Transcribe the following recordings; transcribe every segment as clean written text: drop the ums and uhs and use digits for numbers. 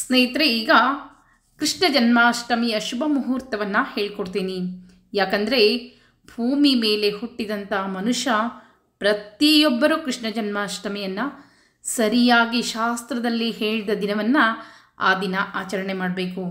ಸ್ನೇಹಿತರೆ, ಈಗ ಕೃಷ್ಣ ಜನ್ಮಾಷ್ಟಮಿಯ ಶುಭ ಮುಹೂರ್ತವನ್ನು ಹೇಳ್ಕೊಡ್ತೀನಿ. ಯಾಕಂದರೆ ಭೂಮಿ ಮೇಲೆ ಹುಟ್ಟಿದಂಥ ಮನುಷ್ಯ ಪ್ರತಿಯೊಬ್ಬರೂ ಕೃಷ್ಣ ಜನ್ಮಾಷ್ಟಮಿಯನ್ನು ಸರಿಯಾಗಿ ಶಾಸ್ತ್ರದಲ್ಲಿ ಹೇಳಿದ ದಿನವನ್ನು ಆ ದಿನ ಆಚರಣೆ ಮಾಡಬೇಕು.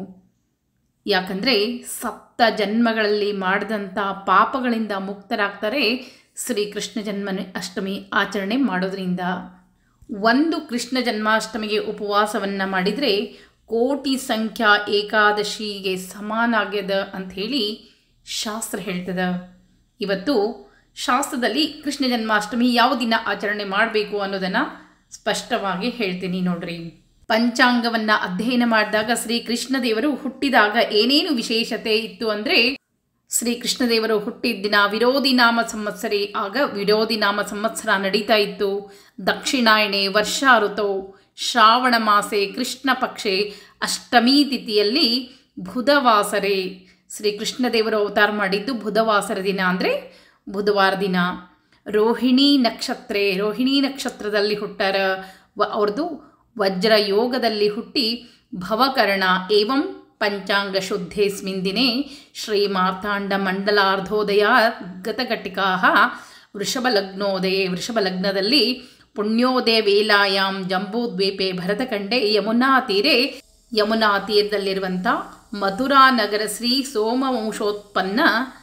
ಯಾಕಂದರೆ ಸಪ್ತ ಜನ್ಮಗಳಲ್ಲಿ ಮಾಡಿದಂಥ ಪಾಪಗಳಿಂದ ಮುಕ್ತರಾಗ್ತಾರೆ ಶ್ರೀಕೃಷ್ಣ ಜನ್ಮಾಷ್ಟಮಿ ಆಚರಣೆ ಮಾಡೋದ್ರಿಂದ. ಒಂದು ಕೃಷ್ಣ ಜನ್ಮಾಷ್ಟಮಿಗೆ ಉಪವಾಸವನ್ನು ಮಾಡಿದರೆ ಕೋಟಿ ಸಂಖ್ಯಾ ಏಕಾದಶಿಗೆ ಸಮಾನ ಆಗ್ಯದ ಅಂಥೇಳಿ ಶಾಸ್ತ್ರ ಹೇಳ್ತದೆ. ಇವತ್ತು ಶಾಸ್ತ್ರದಲ್ಲಿ ಕೃಷ್ಣ ಜನ್ಮಾಷ್ಟಮಿ ಯಾವ ದಿನ ಆಚರಣೆ ಮಾಡಬೇಕು ಅನ್ನೋದನ್ನು ಸ್ಪಷ್ಟವಾಗಿ ಹೇಳ್ತೀನಿ ನೋಡ್ರಿ. ಪಂಚಾಂಗವನ್ನು ಅಧ್ಯಯನ ಮಾಡಿದಾಗ ಶ್ರೀಕೃಷ್ಣದೇವರು ಹುಟ್ಟಿದಾಗ ಏನೇನು ವಿಶೇಷತೆ ಇತ್ತು ಅಂದರೆ, ಶ್ರೀಕೃಷ್ಣದೇವರು ಹುಟ್ಟಿದ ದಿನ ವಿರೋಧಿ ನಾಮ ಸಂವತ್ಸರಿ, ಆಗ ವಿರೋಧಿ ನಾಮ ಸಂವತ್ಸರ ನಡೀತಾ ಇತ್ತು. ದಕ್ಷಿಣಾಯಣೆ ವರ್ಷಾ ಋತೌ ಶ್ರಾವಣ ಮಾಸೆ ಕೃಷ್ಣ ಪಕ್ಷೆ ಅಷ್ಟಮಿ ತಿಥಿಯಲ್ಲಿ ಬುಧವಾಸರೆ. ಶ್ರೀಕೃಷ್ಣದೇವರು ಅವತಾರ ಮಾಡಿದ್ದು ಬುಧವಾಸರ ದಿನ ಅಂದರೆ ಬುಧವಾರ ದಿನ. ರೋಹಿಣಿ ನಕ್ಷತ್ರೆ, ರೋಹಿಣಿ ನಕ್ಷತ್ರದಲ್ಲಿ ಹುಟ್ಟಾರ. ಅವ್ರದ್ದು ವಜ್ರ ಯೋಗದಲ್ಲಿ ಹುಟ್ಟಿ ಭವಕರ್ಣ ಏವಂ ಪಂಚಾಂಗ ಶುದ್ಧೇಸ್ಮಿನ್ ದಿನೇ ಶ್ರೀ ಮಾರ್ತಾಂಡ ಮಂಡಲಾರ್ಧೋದಯ ಗತಘಟಿಕಾ ವೃಷಭಲಗ್ನೋದಯೇ. ವೃಷಭಲಗ್ನದಲ್ಲಿ ಪುಣ್ಯೋದಯ ವೇಲಾಯಾಂ ಜಂಬೂದ್ವೀಪೆ ಭರತಖಂಡೆ ಯಮುನಾ ತೀರೆ, ಯಮುನಾ ತೀರದಲ್ಲಿರುವಂಥ ಮಥುರಾ ನಗರ ಶ್ರೀ ಸೋಮವಂಶೋತ್ಪನ್ನ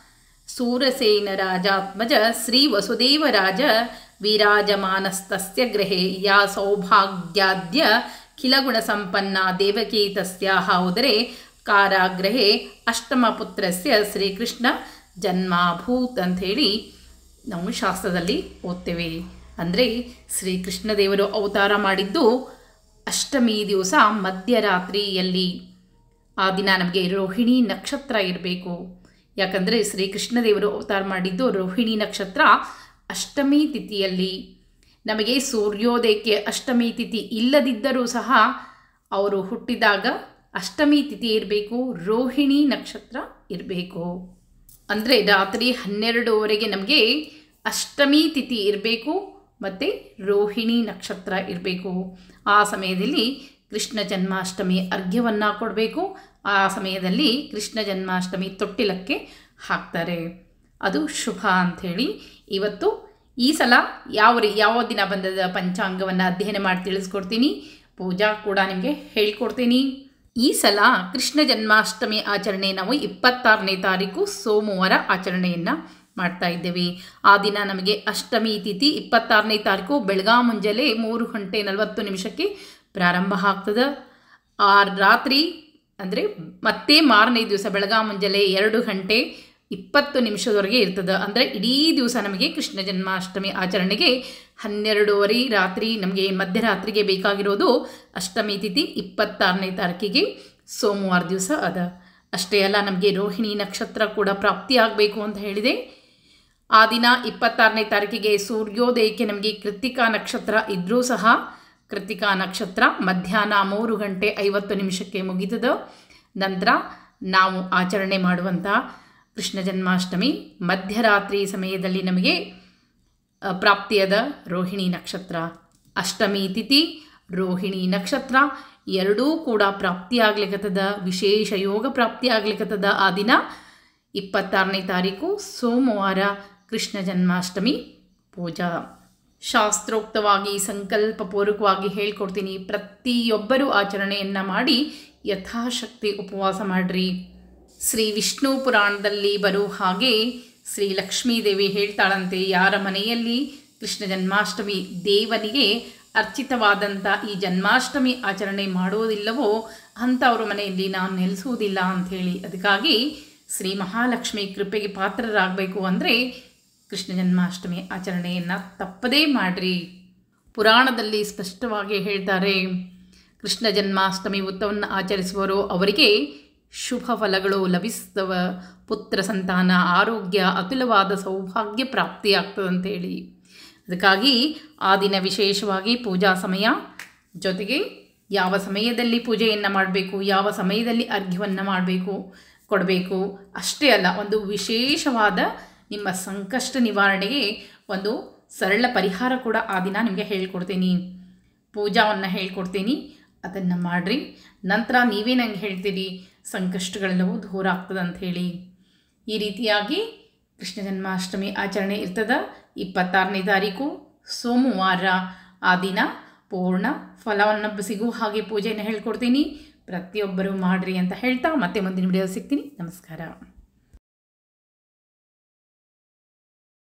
ಸೂರಸೇನ ರಾಜಾತ್ಮಜ ಶ್ರೀ ವಸುದೇವರಾಜ ವಿರಾಜಮಾನಸ್ತಸ್ಯ ಗೃಹೇ ಯಾ ಸೌಭಾಗ್ಯಾದ್ಯ ಖಿಲಗುಣ ಸಂಪನ್ನ ದೇವಕೀ ತಸ್ಯಾಹ ಉದರೇ ಕಾರಾಗೃಹೇ ಅಷ್ಟಮ ಪುತ್ರಸ್ಯ ಶ್ರೀಕೃಷ್ಣ ಜನ್ಮಾಭೂತ್ ಅಂಥೇಳಿ ನಾವು ಶಾಸ್ತ್ರದಲ್ಲಿ ಓದ್ತೇವೆ. ಅಂದರೆ ಶ್ರೀಕೃಷ್ಣದೇವರು ಅವತಾರ ಮಾಡಿದ್ದು ಅಷ್ಟಮಿ ದಿವಸ ಮಧ್ಯರಾತ್ರಿಯಲ್ಲಿ. ಆ ದಿನ ನಮಗೆ ರೋಹಿಣಿ ನಕ್ಷತ್ರ ಇರಬೇಕು. ಯಾಕಂದರೆ ಶ್ರೀಕೃಷ್ಣದೇವರು ಅವತಾರ ಮಾಡಿದ್ದು ರೋಹಿಣಿ ನಕ್ಷತ್ರ ಅಷ್ಟಮಿ ತಿಥಿಯಲ್ಲಿ. ನಮಗೆ ಸೂರ್ಯೋದಯಕ್ಕೆ ಅಷ್ಟಮಿ ತಿಥಿ ಇಲ್ಲದಿದ್ದರೂ ಸಹ ಅವರು ಹುಟ್ಟಿದಾಗ ಅಷ್ಟಮಿ ತಿಥಿ ಇರಬೇಕು, ರೋಹಿಣಿ ನಕ್ಷತ್ರ ಇರಬೇಕು. ಅಂದರೆ ರಾತ್ರಿ 12:00ವರೆಗೆ ನಮಗೆ ಅಷ್ಟಮಿ ತಿಥಿ ಇರಬೇಕು ಮತ್ತು ರೋಹಿಣಿ ನಕ್ಷತ್ರ ಇರಬೇಕು. ಆ ಸಮಯದಲ್ಲಿ ಕೃಷ್ಣ ಜನ್ಮಾಷ್ಟಮಿ ಅರ್ಘ್ಯವನ್ನು ಕೊಡಬೇಕು. ಆ ಸಮಯದಲ್ಲಿ ಕೃಷ್ಣ ಜನ್ಮಾಷ್ಟಮಿ ತೊಟ್ಟಿಲಕ್ಕೆ ಹಾಕ್ತಾರೆ. ಅದು ಶುಭ ಅಂಥೇಳಿ ಇವತ್ತು ಈ ಸಲ ಯಾವ ದಿನ ಬಂದದ ಪಂಚಾಂಗವನ್ನು ಅಧ್ಯಯನ ಮಾಡಿ ತಿಳಿಸ್ಕೊಡ್ತೀನಿ. ಪೂಜಾ ಕೂಡ ನಿಮಗೆ ಹೇಳ್ಕೊಡ್ತೀನಿ. ಈ ಸಲ ಕೃಷ್ಣ ಜನ್ಮಾಷ್ಟಮಿ ಆಚರಣೆ ನಾವು 26ನೇ ತಾರೀಕು ಸೋಮವಾರ ಆಚರಣೆಯನ್ನು ಮಾಡ್ತಾ ಇದ್ದೇವೆ. ಆ ದಿನ ನಮಗೆ ಅಷ್ಟಮಿ ತಿಥಿ 26ನೇ ತಾರೀಕು ಬೆಳಗ್ಗೆ ಮುಂಜಾನೆ 3:40 ಪ್ರಾರಂಭ ಆಗ್ತದೆ. ಆ ರಾತ್ರಿ ಅಂದರೆ ಮತ್ತೆ ಮಾರನೇ ದಿವಸ ಬೆಳಗ್ಗೆ ಮುಂಜಾನೆ 2:20 ಇರ್ತದೆ. ಅಂದರೆ ಇಡೀ ದಿವಸ ನಮಗೆ ಕೃಷ್ಣ ಜನ್ಮಾಷ್ಟಮಿ ಆಚರಣೆಗೆ 12:30 ರಾತ್ರಿ ನಮಗೆ ಮಧ್ಯರಾತ್ರಿಗೆ ಬೇಕಾಗಿರೋದು. ಅಷ್ಟಮಿ ತಿಥಿ 26ನೇ ತಾರೀಕಿಗೆ ಸೋಮವಾರ ದಿವಸ ಅದ. ಅಷ್ಟೇ ಅಲ್ಲ, ನಮಗೆ ರೋಹಿಣಿ ನಕ್ಷತ್ರ ಕೂಡ ಪ್ರಾಪ್ತಿಯಾಗಬೇಕು ಅಂತ ಹೇಳಿದೆ. ಆ ದಿನ 26ನೇ ತಾರೀಕಿಗೆ ಸೂರ್ಯೋದಯಕ್ಕೆ ನಮಗೆ ಕೃತ್ತಿಕಾ ನಕ್ಷತ್ರ ಇದ್ದರೂ ಸಹ ಕೃತ್ತಿಕಾ ನಕ್ಷತ್ರ ಮಧ್ಯಾಹ್ನ 3:50 ಮುಗಿತದೆ. ನಂತರ ನಾವು ಆಚರಣೆ ಮಾಡುವಂಥ ಕೃಷ್ಣ ಜನ್ಮಾಷ್ಟಮಿ ಮಧ್ಯರಾತ್ರಿ ಸಮಯದಲ್ಲಿ ನಮಗೆ ಪ್ರಾಪ್ತಿಯಾದ ರೋಹಿಣಿ ನಕ್ಷತ್ರ. ಅಷ್ಟಮಿ ತಿಥಿ ರೋಹಿಣಿ ನಕ್ಷತ್ರ ಎರಡೂ ಕೂಡ ಪ್ರಾಪ್ತಿಯಾಗ್ಲಿಕ್ಕತ್ತದ, ವಿಶೇಷ ಯೋಗ ಪ್ರಾಪ್ತಿಯಾಗ್ಲಿಕ್ಕತ್ತದ. ಆ ದಿನ 26ನೇ ತಾರೀಕು ಸೋಮವಾರ ಕೃಷ್ಣ ಜನ್ಮಾಷ್ಟಮಿ ಪೂಜಾ. ಶಾಸ್ತ್ರೋಕ್ತವಾಗಿ ಸಂಕಲ್ಪಪೂರ್ವಕವಾಗಿ ಹೇಳ್ಕೊಡ್ತೀನಿ. ಪ್ರತಿಯೊಬ್ಬರೂ ಆಚರಣೆಯನ್ನು ಮಾಡಿ ಯಥಾಶಕ್ತಿ ಉಪವಾಸ ಮಾಡಿರಿ. ಶ್ರೀ ವಿಷ್ಣು ಪುರಾಣದಲ್ಲಿ ಬರೋ ಹಾಗೆ ಶ್ರೀ ಲಕ್ಷ್ಮೀದೇವಿ ಹೇಳ್ತಾಳಂತೆ, ಯಾರ ಮನೆಯಲ್ಲಿ ಕೃಷ್ಣ ಜನ್ಮಾಷ್ಟಮಿ ದೇವನಿಗೆ ಅರ್ಚಿತವಾದಂಥ ಈ ಜನ್ಮಾಷ್ಟಮಿ ಆಚರಣೆ ಮಾಡೋದಿಲ್ಲವೋ ಅಂಥವ್ರ ಮನೆಯಲ್ಲಿ ನಾನು ನೆಲೆಸುವುದಿಲ್ಲ ಅಂಥೇಳಿ. ಅದಕ್ಕಾಗಿ ಶ್ರೀ ಮಹಾಲಕ್ಷ್ಮಿ ಕೃಪೆಗೆ ಪಾತ್ರರಾಗಬೇಕು ಅಂದರೆ ಕೃಷ್ಣ ಜನ್ಮಾಷ್ಟಮಿ ಆಚರಣೆಯನ್ನು ತಪ್ಪದೇ ಮಾಡಿರಿ. ಪುರಾಣದಲ್ಲಿ ಸ್ಪಷ್ಟವಾಗಿ ಹೇಳ್ತಾರೆ, ಕೃಷ್ಣ ಜನ್ಮಾಷ್ಟಮಿ ವ್ರತವನ್ನು ಆಚರಿಸುವವರು ಅವರಿಗೆ ಶುಭ ಫಲಗಳು ಲಭಿಸ್ತವ, ಪುತ್ರ ಸಂತಾನ, ಆರೋಗ್ಯ, ಅತುಲವಾದ ಸೌಭಾಗ್ಯ ಪ್ರಾಪ್ತಿಯಾಗ್ತದಂತೇಳಿ. ಅದಕ್ಕಾಗಿ ಆ ದಿನ ವಿಶೇಷವಾಗಿ ಪೂಜಾ ಸಮಯ, ಜೊತೆಗೆ ಯಾವ ಸಮಯದಲ್ಲಿ ಪೂಜೆಯನ್ನು ಮಾಡಬೇಕು, ಯಾವ ಸಮಯದಲ್ಲಿ ಅರ್ಘ್ಯವನ್ನು ಕೊಡಬೇಕು ಅಷ್ಟೇ ಅಲ್ಲ, ಒಂದು ವಿಶೇಷವಾದ ನಿಮ್ಮ ಸಂಕಷ್ಟ ನಿವಾರಣೆಗೆ ಒಂದು ಸರಳ ಪರಿಹಾರ ಕೂಡ ಆ ದಿನ ನಿಮಗೆ ಹೇಳ್ಕೊಡ್ತೀನಿ. ಪೂಜಾವನ್ನು ಹೇಳ್ಕೊಡ್ತೀನಿ. ಅದನ್ನು ಮಾಡಿರಿ. ನಂತರ ನೀವೇ ನಂಗೆ ಹೇಳ್ತೀರಿ ಸಂಕಷ್ಟಗಳೆಲ್ಲವೂ ದೂರ ಆಗ್ತದೆ ಅಂಥೇಳಿ. ಈ ರೀತಿಯಾಗಿ ಕೃಷ್ಣ ಜನ್ಮಾಷ್ಟಮಿ ಆಚರಣೆ ಇರ್ತದೆ 26ನೇ ತಾರೀಕು ಸೋಮವಾರ. ಆ ದಿನ ಪೂರ್ಣ ಫಲವನ್ನು ಸಿಗುವ ಹಾಗೆ ಪೂಜೆಯನ್ನು ಹೇಳ್ಕೊಡ್ತೀನಿ. ಪ್ರತಿಯೊಬ್ಬರೂ ಮಾಡಿರಿ ಅಂತ ಹೇಳ್ತಾ ಮತ್ತೆ ಮುಂದಿನ ವಿಡಿಯೋ ಸಿಗ್ತೀನಿ. ನಮಸ್ಕಾರ.